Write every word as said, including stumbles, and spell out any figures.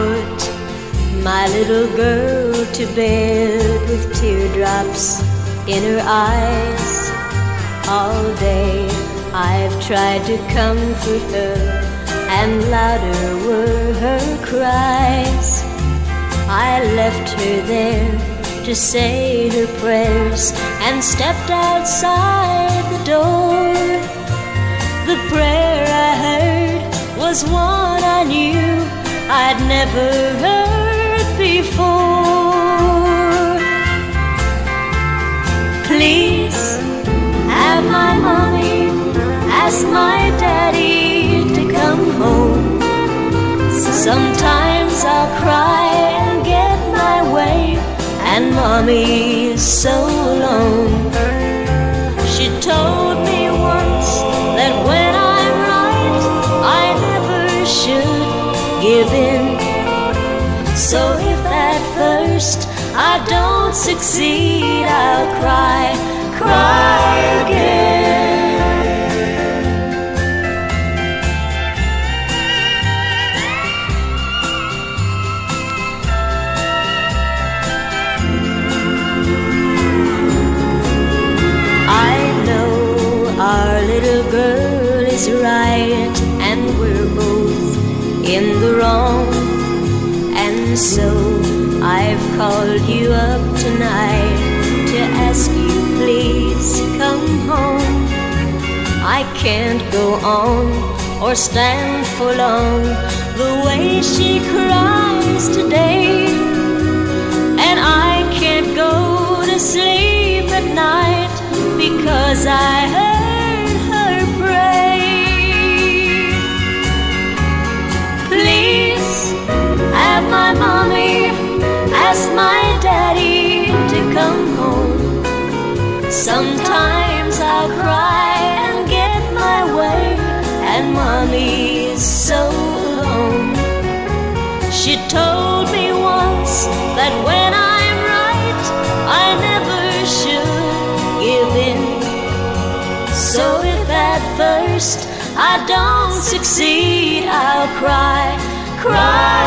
put my little girl to bed with teardrops in her eyes. All day I've tried to comfort her, and louder were her cries. I left her there to say her prayers and stepped outside the door. The prayer I heard was one I knew I'd never heard before. Please have my mommy ask my daddy to come home. Sometimes I'll cry and get my way, and mommy's so alone. She told me once that when I'm right, I never should give in. So if at first I don't succeed, I'll cry, cry again. Our little girl is right, and we're both in the wrong. And so I've called you up tonight to ask you, please come home. I can't go on or stand for long the way she cries today, and I can't go to sleep at night because I heard have my mommy ask my daddy to come home. Sometimes I'll cry and get my way, and mommy's so alone. She told me once that when I'm right, I never should give in. So if at first I don't succeed, I'll cry, cry